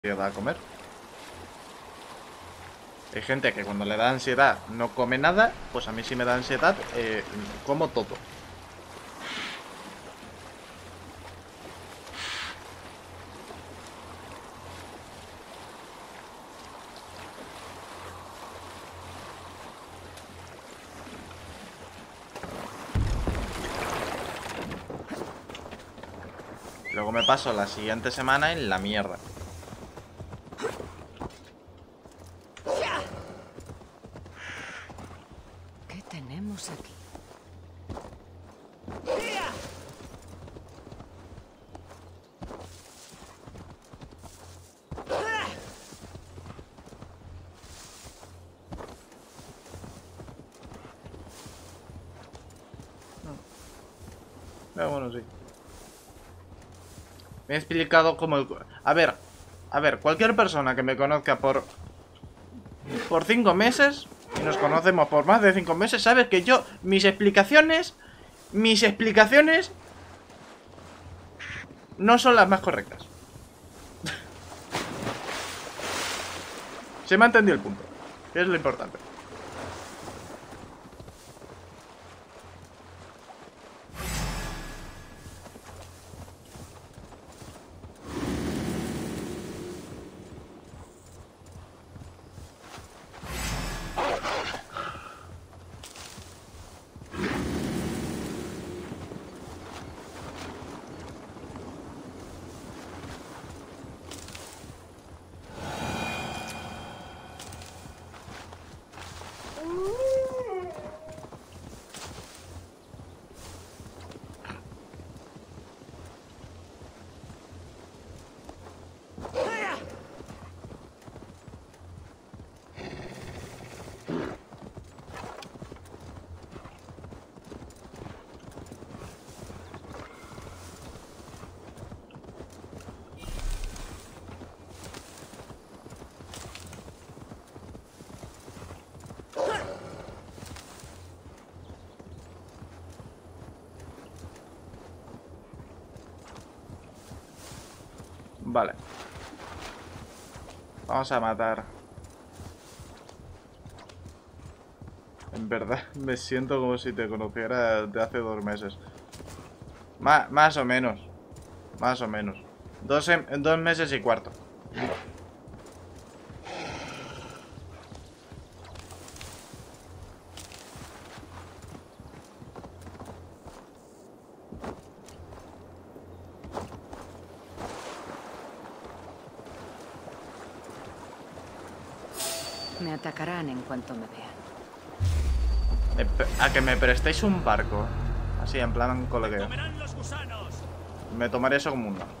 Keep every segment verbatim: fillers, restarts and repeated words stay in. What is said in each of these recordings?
da a comer. Hay gente que cuando le da ansiedad no come nada. Pues a mí si me da ansiedad, eh, como todo. Luego me paso la siguiente semana en la mierda. ¿Qué tenemos aquí? Ah, bueno, sí. Me he explicado cómo... el- A ver, a ver, cualquier persona que me conozca por... Por cinco meses, y nos conocemos por más de cinco meses, sabe que yo, mis explicaciones, mis explicaciones no son las más correctas. Se me ha entendido el punto, que es lo importante. Vale. Vamos a matar. En verdad, me siento como si te conociera de hace dos meses. Ma- más o menos. Más o menos. Dos, em- dos meses y cuarto. Me atacarán en cuanto me vean. Eh, pe- A que me prestéis un barco. Así, en plan colegueo. ¡Comerán los gusanos! Me tomaré eso como un no.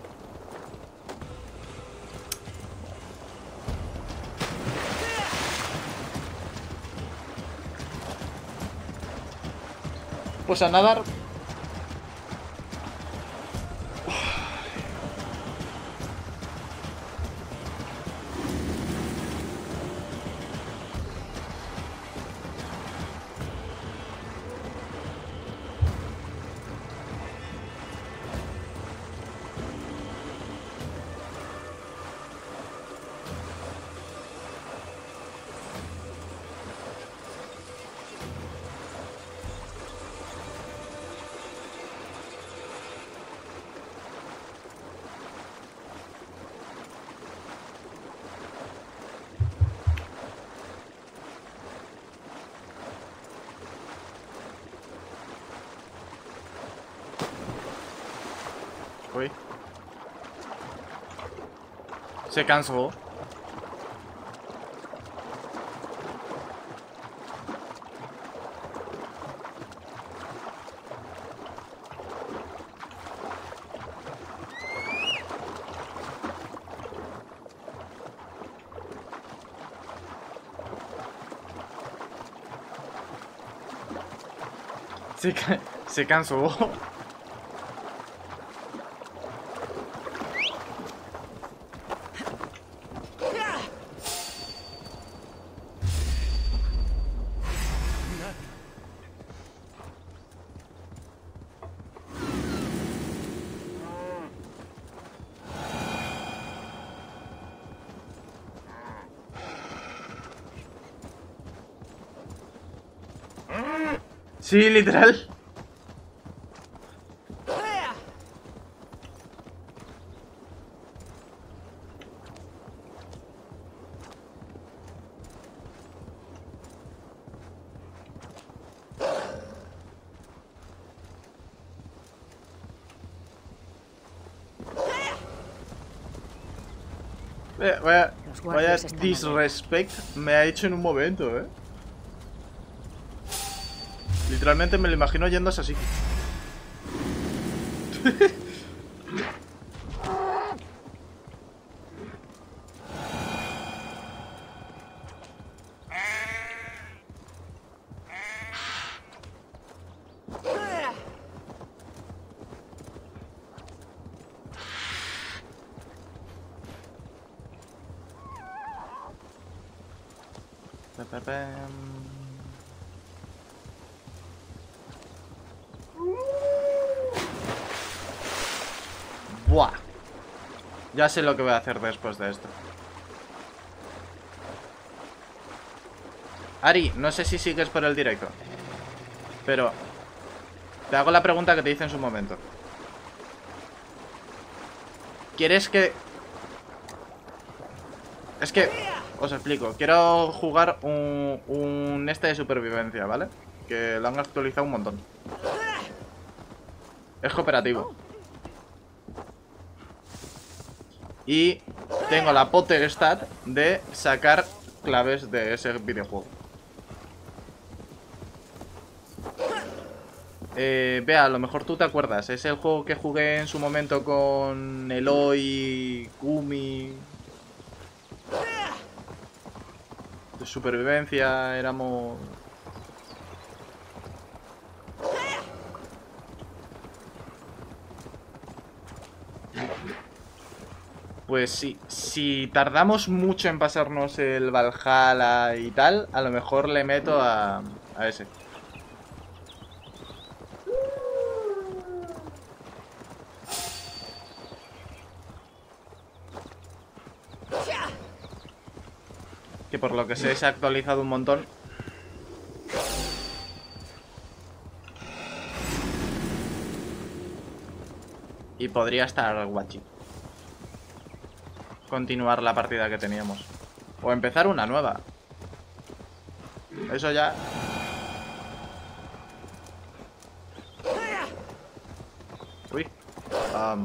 Pues a nadar. Uy. Se cansó. Se, ca- se cansó. Sí, literal. Eh, Vaya, Los vaya guardias están disrespect me ha hecho en un momento, eh. Literalmente me lo imagino yéndose así. Pa, pa, pam. Buah. Ya sé lo que voy a hacer después de esto. Ari, no sé si sigues por el directo, pero te hago la pregunta que te hice en su momento. ¿Quieres que...? Es que... Os explico. Quiero jugar un, un este de supervivencia, ¿vale? Que lo han actualizado un montón. Es cooperativo. Y tengo la potestad de sacar claves de ese videojuego. Eh, Vea, a lo mejor tú te acuerdas. Es el juego que jugué en su momento con Eloy, Kumi. De supervivencia, éramos... Pues sí, si tardamos mucho en pasarnos el Valhalla y tal, a lo mejor le meto a, a ese. Que por lo que sé se ha actualizado un montón. Y podría estar guachi. Continuar la partida que teníamos. O empezar una nueva. Eso ya... Uy. Um...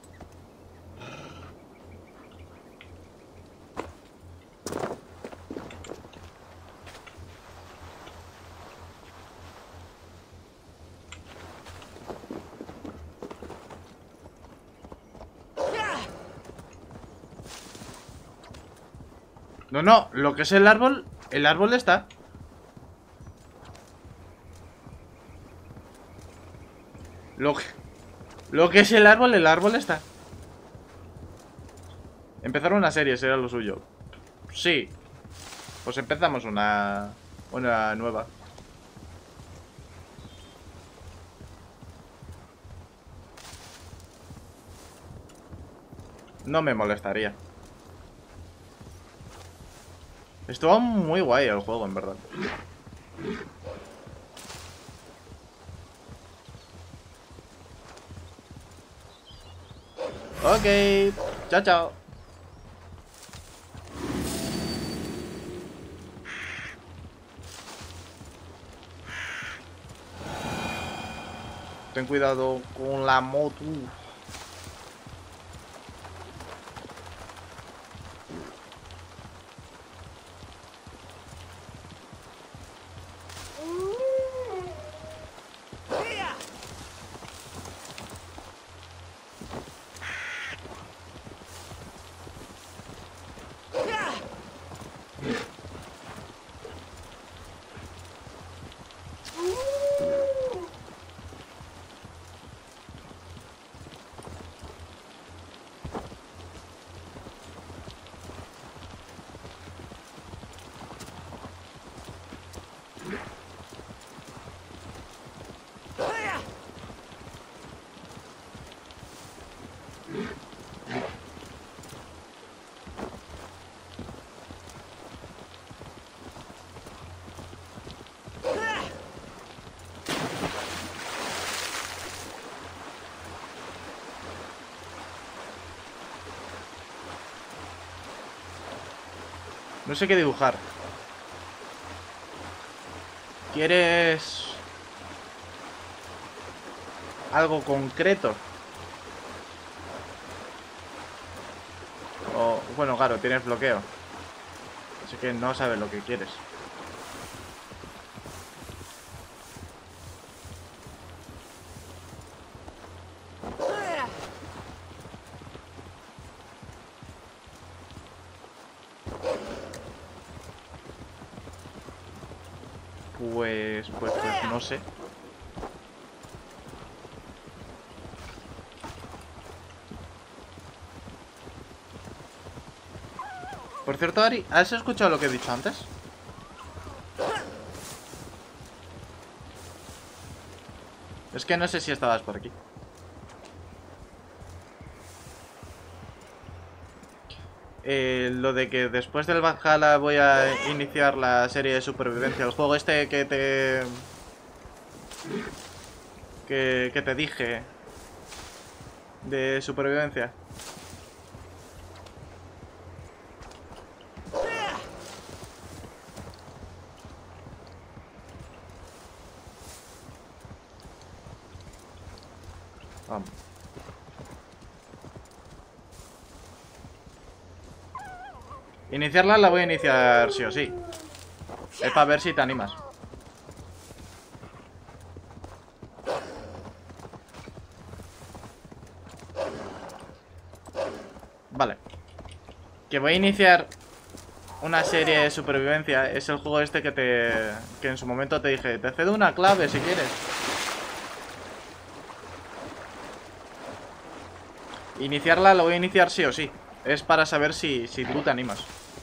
No, no, lo que es el árbol, el árbol está. Lo que, lo que es el árbol, el árbol está. Empezar una serie será lo suyo. Sí. Pues empezamos una, una nueva. No me molestaría. Estuvo muy guay el juego, en verdad. Ok. Chao, chao. Ten cuidado con la moto. No sé qué dibujar. ¿Quieres algo concreto? O, bueno, claro, tienes bloqueo. Así que no sabes lo que quieres. Pues, pues, pues no sé. Por cierto, Ari, ¿has escuchado lo que he dicho antes? Es que no sé si estabas por aquí. Eh, lo de que después del Valhalla voy a iniciar la serie de supervivencia. El juego este que te... Que, que te dije. De supervivencia. Vamos. Iniciarla la voy a iniciar sí o sí. Es para ver si te animas. Vale. Que voy a iniciar una serie de supervivencia. Es el juego este que te... Que en su momento te dije, te cedo una clave si quieres. Iniciarla la voy a iniciar sí o sí. Es para saber si, si tú te animas.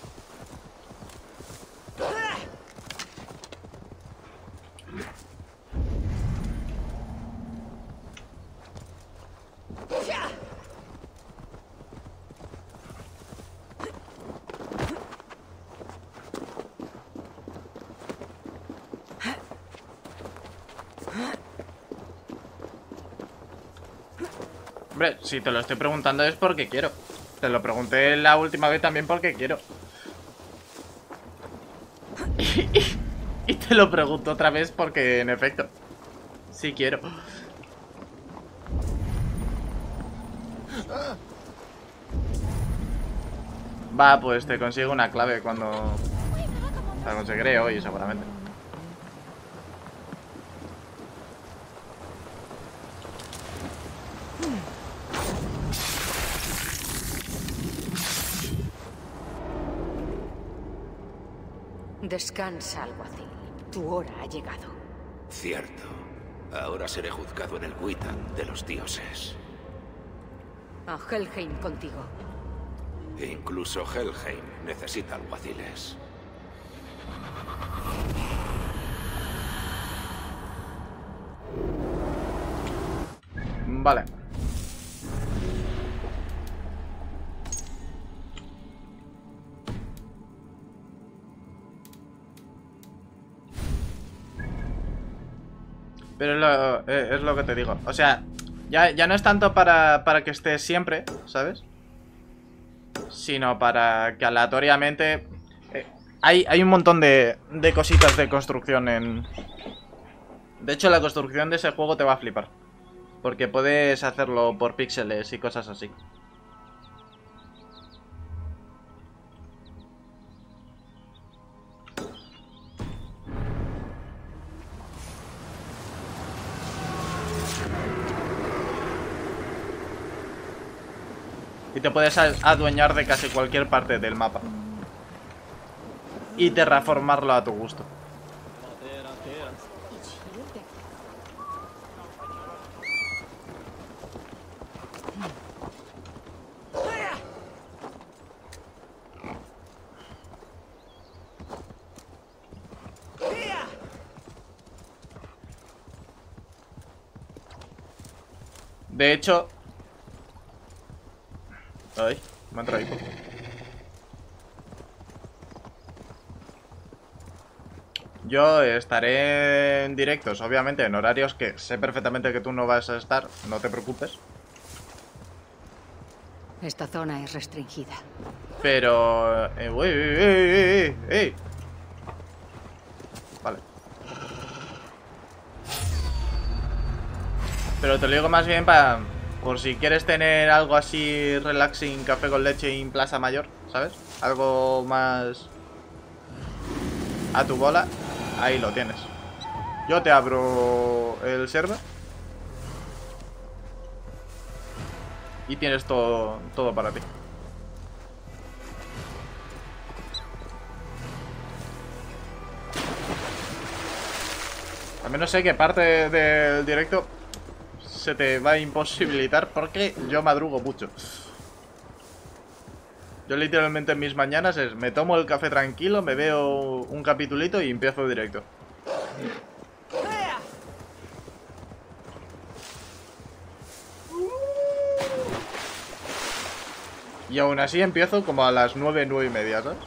Hombre, si te lo estoy preguntando es porque quiero. Te lo pregunté la última vez también porque quiero. Y, y te lo pregunto otra vez porque, en efecto, sí quiero. Va, pues te consigo una clave cuando... La conseguiré hoy, seguramente. Descansa, alguacil. Tu hora ha llegado. Cierto. Ahora seré juzgado en el Witan de los dioses. A Helheim contigo. Incluso Helheim necesita alguaciles. Vale. Pero es lo, eh, es lo que te digo. O sea, ya, ya no es tanto para, para que estés siempre, ¿sabes? Sino para que aleatoriamente... Eh, hay, hay un montón de, de cositas de construcción en... De hecho, la construcción de ese juego te va a flipar. Porque puedes hacerlo por píxeles y cosas así. Y te puedes adueñar de casi cualquier parte del mapa. Y terraformarlo a tu gusto. De hecho... Ay, me han traído. Yo estaré en directos, obviamente, en horarios que sé perfectamente que tú no vas a estar. No te preocupes. Esta zona es restringida. Pero... Eh, uy, uy, uy, uy, uy, uy. Vale. Pero te lo digo más bien para... Por si quieres tener algo así relaxing, café con leche en Plaza Mayor, ¿sabes? Algo más... a tu bola. Ahí lo tienes. Yo te abro el server. Y tienes todo, todo para ti. Al menos sé que parte del directo se te va a imposibilitar porque yo madrugo mucho. Yo literalmente en mis mañanas es, me tomo el café tranquilo, me veo un capitulito y empiezo el directo. Y aún así empiezo como a las nueve, nueve y media, ¿sabes?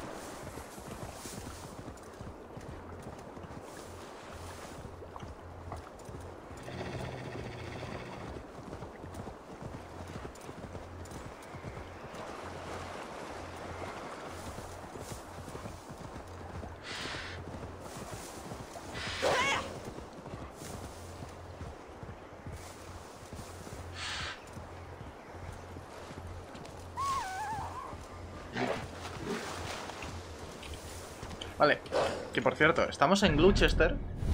Vale, que por cierto, estamos en Gloucester.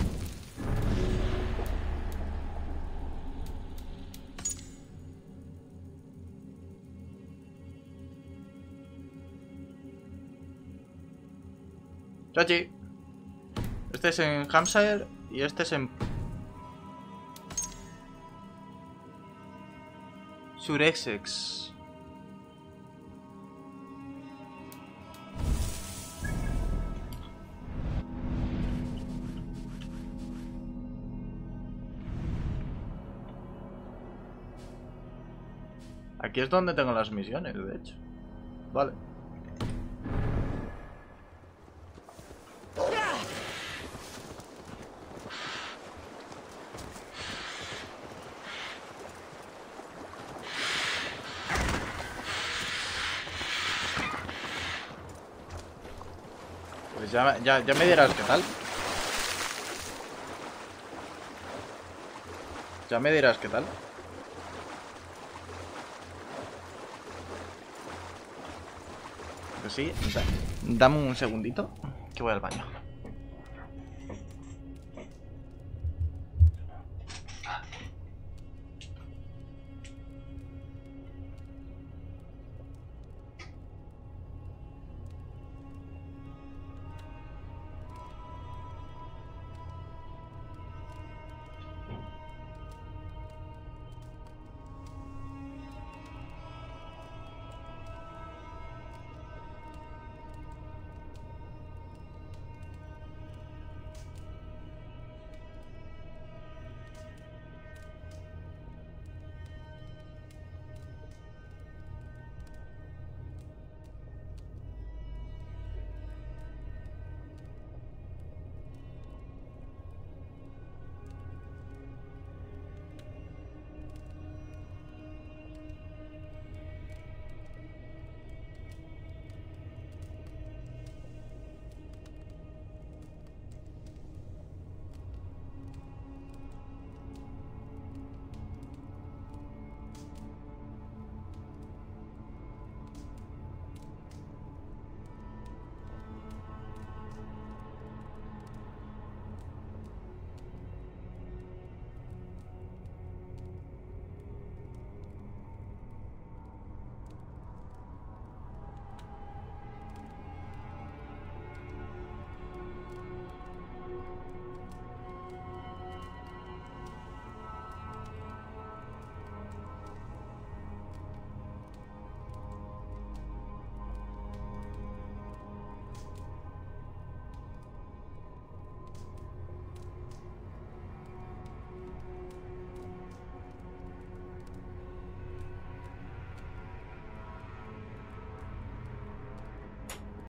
Chachi. Este es en Hampshire y este es en Surexex. Aquí es donde tengo las misiones, de hecho. Vale. Pues ya, ya, ya me dirás qué tal. Ya me dirás qué tal. Pues sí, da, dame un segundito que voy al baño.